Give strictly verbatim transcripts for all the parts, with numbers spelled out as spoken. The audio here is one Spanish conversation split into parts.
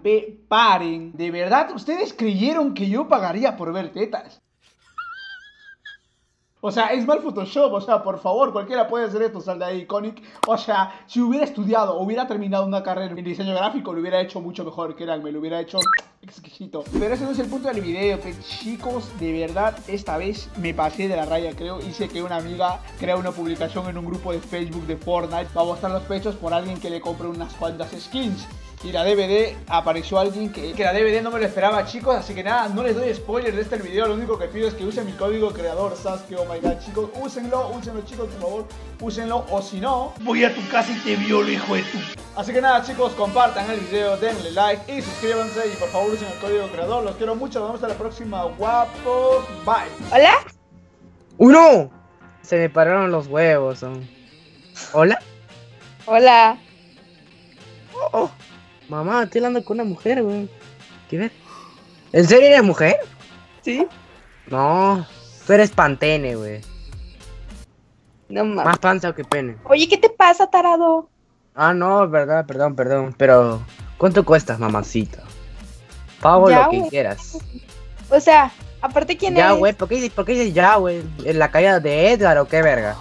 pe, paren. ¿De verdad ustedes creyeron que yo pagaría por ver tetas? O sea, es mal Photoshop, o sea, por favor, cualquiera puede hacer esto, sal de ahí, Iconic. O sea, si hubiera estudiado, hubiera terminado una carrera en diseño gráfico, lo hubiera hecho mucho mejor, créanme, lo hubiera hecho exquisito. Pero ese no es el punto del video, pues, chicos, de verdad, esta vez me pasé de la raya, creo. Hice que una amiga crea una publicación en un grupo de Facebook de Fortnite para mostrar los pechos por alguien que le compre unas cuantas skins. Y la D V D, apareció alguien que, que la D V D no me lo esperaba, chicos. Así que nada, no les doy spoiler de este video. Lo único que pido es que usen mi código creador Sasuke. Oh my god, chicos, úsenlo, úsenlo, chicos, por favor. Úsenlo, o si no, voy a tu casa y te violo, hijo de tu. Así que nada, chicos, compartan el video, denle like y suscríbanse. Y por favor usen el código creador. Los quiero mucho, nos vemos hasta la próxima, guapos. Bye. ¿Hola? ¡Uno! Se me pararon los huevos. Son. ¿Hola? Hola. Oh, oh. Mamá, estoy hablando con una mujer, güey. ¿Qué ver? ¿En serio eres mujer? ¿Sí? No, tú eres pantene, güey. No mames. Más panza que pene. Oye, ¿qué te pasa, tarado? Ah, no, verdad, perdón, perdón. Pero, ¿cuánto cuestas, mamacita? Pago Ya, lo que güey. quieras. O sea, aparte, ¿quién Ya, eres? güey, ¿por qué, ¿por qué dices ya, güey? ¿En la calle de Edgar o qué verga?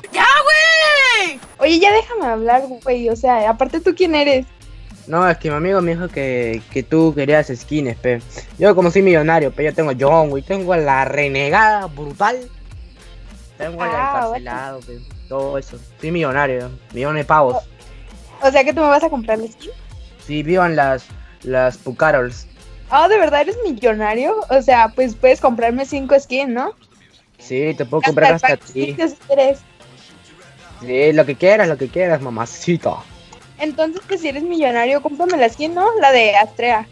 Oye, ya déjame hablar, güey. O sea, aparte, ¿tú quién eres? No, es que mi amigo me dijo que, que tú querías skins, pe. Yo como soy millonario, pe, yo tengo John, güey, tengo a la renegada brutal. Tengo al Ah, encarcelado, pe, todo eso. Soy millonario, millones de pavos. O sea, que tú me vas a comprar la skin. Sí, vivan las, las Pucarols. Ah, ¿de verdad eres millonario? O sea, pues puedes comprarme cinco skins, ¿no? Sí, te puedo comprar hasta a ti. Si quieres. Sí, lo que quieras, lo que quieras, mamacita. Entonces, pues si eres millonario, cómprame la skin, ¿no? La de Astrea.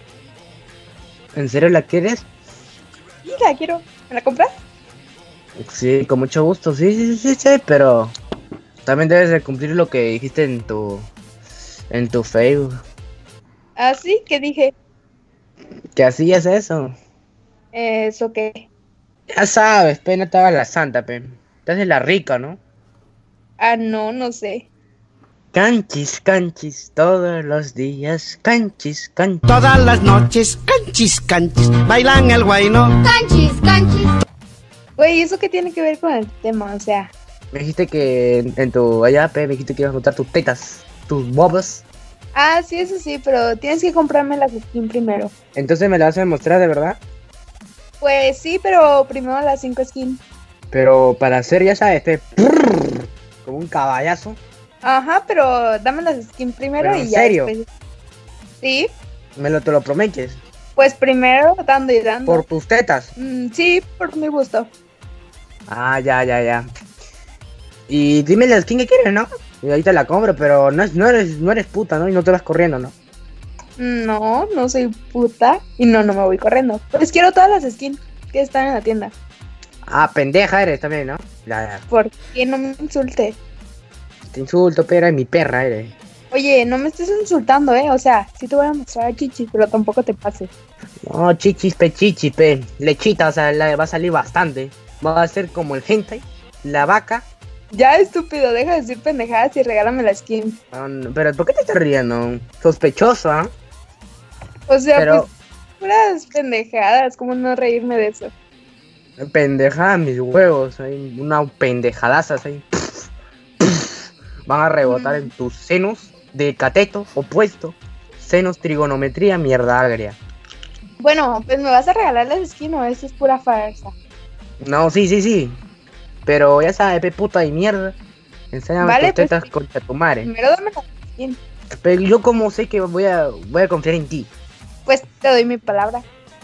¿En serio la quieres? Sí, la quiero. ¿Me la compras? Sí, con mucho gusto, sí, sí, sí, sí, pero también debes de cumplir lo que dijiste en tu, en tu Facebook. Ah, sí, ¿qué dije? Que así es eso. ¿Eso qué? Ya sabes, pe, no te hagas la santa, pe. Te haces la rica, ¿no? Ah, no, no sé. Canchis, canchis, todos los días, canchis, canchis. Todas las noches, canchis, canchis, bailan el guayno. Canchis, canchis. Güey, ¿eso qué tiene que ver con el tema? O sea, Me dijiste que en, en tu allá, pe, me dijiste que ibas a montar tus tetas, tus bobos. ah, sí, eso sí, pero tienes que comprarme la skin primero. Entonces me la vas a demostrar de verdad. Pues sí, pero primero las cinco skins. Pero para hacer, ya sabes, pe, prrr, como un caballazo. Ajá, pero dame las skins primero ¿Pero y en ya serio? después. Sí, Me lo te lo prometes. pues primero dando y dando. Por tus tetas. Mm, sí, por mi gusto. Ah, ya, ya, ya. Y dime la skin que quieres, ¿no? Y ahí te la compro, pero no, es, no, eres, no eres puta, ¿no? Y no te vas corriendo, ¿no? No, no soy puta. Y no, no me voy corriendo. Pues quiero todas las skins que están en la tienda. Ah, pendeja eres también, ¿no? Ya, ya. ¿Por qué no me insultes? Te insulto, pero es mi perra, eres. Oye, no me estés insultando, ¿eh? O sea, sí te voy a mostrar chichis, pero tampoco te pases. No, chichis, pe, chichis, pe. Lechita, o sea, la, va a salir bastante. Va a ser como el hentai, la vaca. Ya, estúpido, deja de decir pendejadas y regálame la skin. No, no, pero, ¿por qué te estás riendo? Sospechoso, ¿ah? O sea, Pero- pues, puras pendejadas, ¿cómo no reírme de eso? Pendejada, mis huevos. Hay una pendejadaza ahí. Van a rebotar en tus senos de cateto opuesto. Senos, trigonometría, mierda agria. Bueno, pues me vas a regalar la skin o eso es pura farsa. No, sí, sí, sí. Pero ya sabes, pe puta y mierda. Enséñame Vale, tus pues, tetas contra tu madre. Primero dame la skin. Pero yo como sé que voy a, voy a confiar en ti. Pues te doy mi palabra.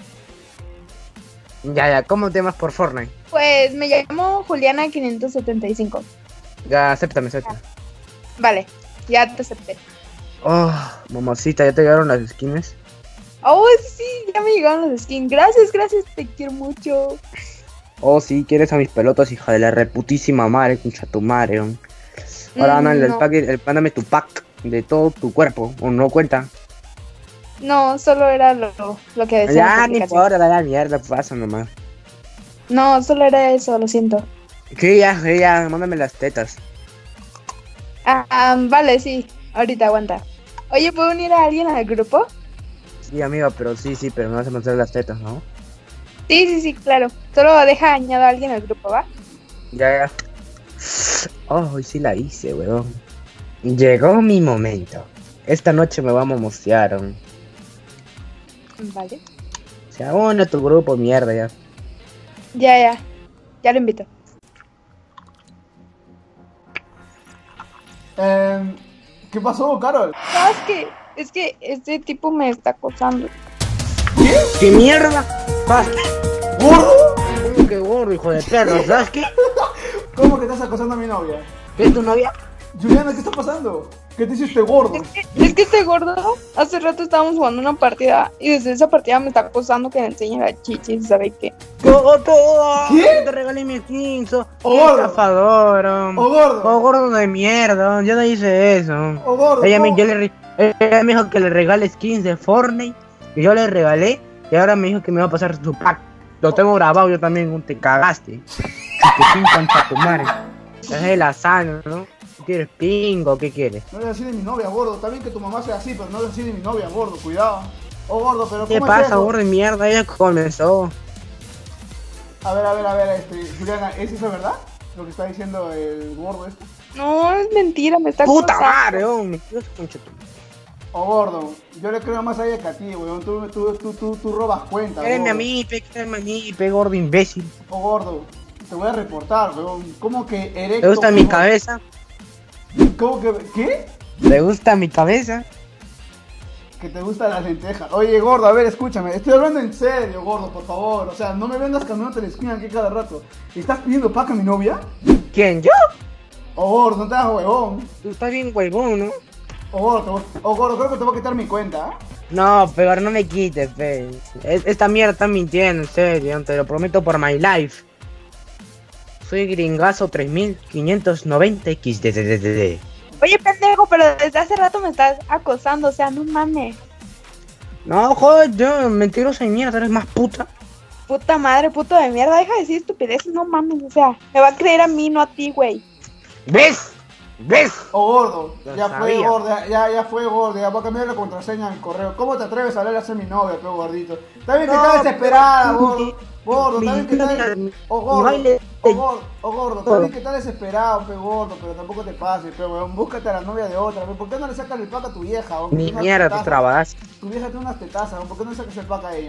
Ya, ya, ¿cómo te llamas por Fortnite? Pues me llamo Juliana quinientos setenta y cinco. Ya, acéptame, acéptame. Vale, ya te acepté. Oh, mamacita, ¿ya te llegaron las skins? Oh, sí, ya me llegaron los skins. Gracias, gracias, te quiero mucho. Oh, sí, quieres a mis pelotas, hija de la reputísima madre, concha tu madre. ¿No? Ahora, Mm, Ana, el no. pack, el, mándame tu pack de todo tu cuerpo, o no cuenta. No, solo era lo, lo que decía. en la Ya, ni publicación. importa, da la mierda, pasa nomás. No, solo era eso, lo siento. Que ya, que ya, mándame las tetas. Ah, ah, vale, sí, ahorita aguanta. Oye, ¿puedo unir a alguien al grupo? Sí, amigo, pero sí, sí, pero me vas a mostrar las tetas, ¿no? Sí, sí, sí, claro. Solo deja añado a alguien al grupo, ¿va? Ya, ya. Oh, hoy sí la hice, weón. Llegó mi momento. Esta noche me vamos a mostear. ¿no? Vale. Se abona tu grupo, mierda, ya. Ya, ya. Ya lo invito. Eh, ¿Qué pasó, Carol? No, es que, es que este tipo me está acosando. ¿Qué mierda? ¿Sabes ¿Gordo? qué? ¿Qué gordo, hijo de perro? ¿Sabes qué? ¿Cómo que estás acosando a mi novia? ¿Qué es tu novia? Juliana, ¿qué está pasando? ¿Qué te hiciste gordo? Es que, es que este gordo, hace rato estábamos jugando una partida y desde esa partida me está acosando que le enseñe la chichi, ¿sabe qué? ¡Goto! ¿Qué? Te regalé mi quinzo. ¡Oh, ¡Qué gordo! estafador! ¡Oh, gordo! ¡Oh, gordo de mierda! Yo no hice eso. ¡Oh, gordo! Ella me, ¿cómo? yo le, re- ella me dijo que le regale skins de Fortnite. Y yo le regalé. Y ahora me dijo que me va a pasar su pack. Lo tengo grabado yo también. Te cagaste. Que sin contra tu madre. Es el asano, ¿no? ¿Quieres pingo? ¿Qué quieres? No es así de mi novia, gordo. Está bien que tu mamá sea así, pero no es así de mi novia, gordo. Cuidado. Oh, gordo, pero ¿Qué ¿cómo es pasa, eso? gordo de mierda? Ella comenzó. A ver, a ver, a ver, este, Juliana, ¿es eso verdad? Lo que está diciendo el gordo este. No, es mentira, me está ¡Puta acosando. madre, oh! Me quiero concha tu- Oh, gordo, yo le creo más a ella que a ti, weón. Tú, tú, tú, tú, tú robas cuenta, Quédeme a gordo. mí, pe, quédeme a mí, pe, gordo imbécil. Oh, gordo, te voy a reportar, weón. ¿Cómo que erecto? ¿Te gusta mi weón? cabeza? ¿Cómo que, qué? ¿Te gusta mi cabeza? Que te gusta la lenteja. Oye, gordo, a ver, escúchame. Estoy hablando en serio, gordo, por favor. O sea, no me vendas caminando la esquina aquí cada rato. ¿Estás pidiendo paca a mi novia? ¿Quién? ¿Yo? Oh, gordo, no te hagas huevón. Tú estás bien huevón, ¿no? Oh, gordo, te voy- oh, gordo, creo que te voy a quitar mi cuenta, ¿ah? No, pero no me quites, pe. Es- Esta mierda está mintiendo, en serio, te lo prometo por my life. Soy gringazo tres mil quinientos noventa X D D D D. Oye, pendejo, pero desde hace rato me estás acosando, o sea, no mames. No, joder, yo, mentirosa y mierda, eres más puta. Puta madre, puto de mierda, deja de decir estupideces, no mames, o sea, me va a creer a mí, no a ti, güey. ¿Ves? ¿Ves? Oh, gordo, Lo ya fue, sabía. gordo, ya, ya, ya fue, gordo. Ya voy a cambiar la contraseña del correo. ¿Cómo te atreves a hablar a ser mi novia, peo gordito? Está bien que No, estás desesperada, pero- gordo. Gordo, está bien que estás... Mi- Oh, mi gordo, baile- oh, gordo, oh, gordo, está bien que estás desesperado, peo gordo, pero tampoco te pases, peo, weón. Búscate a la novia de otra, weón. ¿Por qué no le sacas el pack a tu vieja, weón? Ni Tiene unas mierda, tú tetazas. trabadas. Tu vieja tiene unas tetazas, weón. ¿Por qué no le sacas el pack a ella?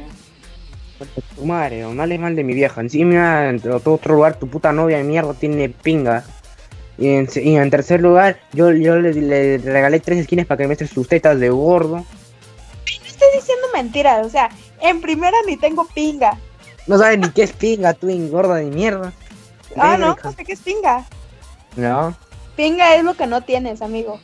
Tu madre, no hables mal de mi vieja. Encima, en otro otro lugar, tu puta novia de mierda tiene pinga. Y en, y en tercer lugar, yo, yo le, le regalé tres skins para que me muestre sus tetas de gordo. No estoy diciendo mentiras, o sea, en primera ni tengo pinga. No sabes ni qué es pinga, tú engorda de mierda. Ah, no, Verga. no sé qué es pinga. No, Pinga es lo que no tienes, amigo.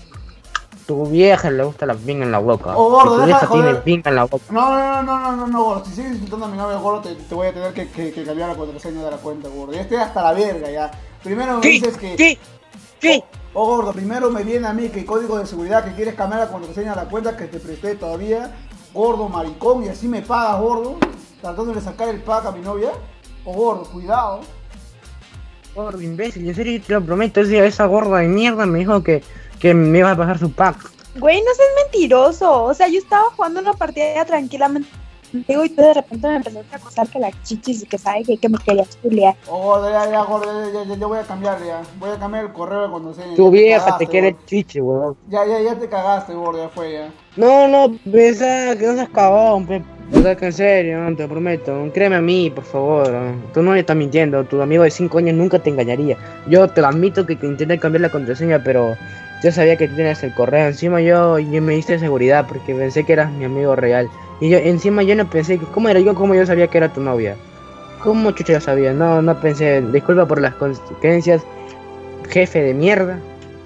tu vieja le gusta la pinga en la boca. Oh, gordo, tu deja vieja de joder. tiene pinga en la boca. No, no, no, no, no, no, no, gordo. Si sigues insultando a mi novia, gordo, te, te voy a tener que, que, que cambiar la contraseña de la cuenta, gordo. Ya estoy hasta la verga, ya. Primero me ¿Qué? dices que... ¿Qué? ¿Qué? Oh, oh, gordo, primero me viene a mí que código de seguridad que quieres cambiar la contraseña de la cuenta que te presté todavía. Gordo, maricón, y así me pagas, gordo. Tratando de sacar el pack a mi novia. Oh, gordo, cuidado. Gordo imbécil, en serio te lo prometo, esa, esa gorda de mierda me dijo que, que me iba a pasar su pack. Güey, no seas mentiroso. O sea, yo estaba jugando una partida tranquilamente contigo y tú de repente me empezaste a acosar que la chichis y que sabe que, que me querías chulear. Oh, gordo, ya, ya, gordo, ya, ya, ya voy a cambiar, ya. Voy a cambiar el correo de contraseña. Tu Ya te vieja cagaste, te quiere gordo. chiche, weón. Ya, ya, ya te cagaste, gordo, ya fue, ya. No, no, pesa, que no seas cagón, pe. O sea, que en serio, no, te lo prometo. Créeme a mí, por favor. ¿no? Tú no me estás mintiendo. Tu amigo de cinco años nunca te engañaría. Yo te lo admito que, que intenté cambiar la contraseña, pero yo sabía que tú tenías el correo. Encima yo, yo me diste seguridad porque pensé que eras mi amigo real. Y yo, encima yo no pensé que, ¿cómo era yo? ¿Cómo yo sabía que era tu novia? ¿Cómo chucha yo sabía? No, no pensé. Disculpa por las consecuencias, jefe de mierda.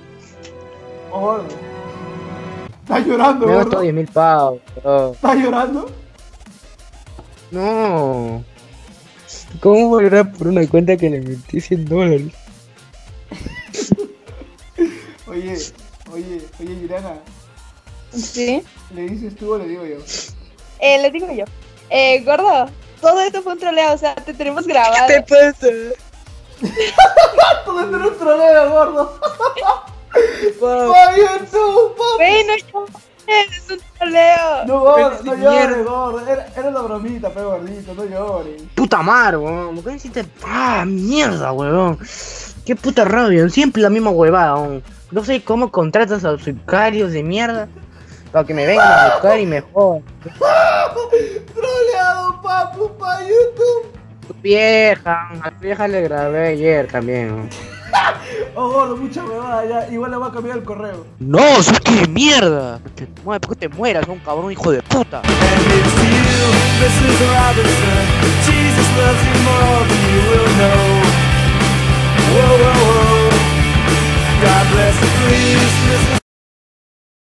Oh, gordo. Estás llorando, Me gordo. gastó diez mil pavos. bro. ¿Estás llorando? No. ¿Cómo volver por una cuenta que le metí cien dólares? Oye, oye, oye, Juliana. ¿Sí? ¿Le dices tú o le digo yo? Eh, les digo yo. Eh, gordo, todo esto fue un troleo, o sea, te tenemos grabado. ¿Qué te pasa? Todo esto era un troleo, gordo. Papá, ¡Ay, tú, papi! Güey, no, yo, Es un troleo. No, gordo, Eres no de llores, mierda. gordo. Era, era una bromita, pe gordito, no llores. Puta madre, weón. ¿Por qué me hiciste? Ah, mierda, weón. Qué puta rabia. Siempre la misma huevada, weón. No sé cómo contratas a los sicarios de mierda para que me vengan a buscar y me jodan. Troleado, papu, pa' YouTube. Tu vieja, a tu vieja le grabé ayer también, weón. Oh, gordo, mucha huevada ya. Igual le voy a cambiar el correo. No, sos que mierda. Te mueres, ¿por qué te mueras, un cabrón hijo de puta? And it's you, missus Robinson. Jesus loves you more than you will know. Whoa, whoa, whoa. God bless you, please, missus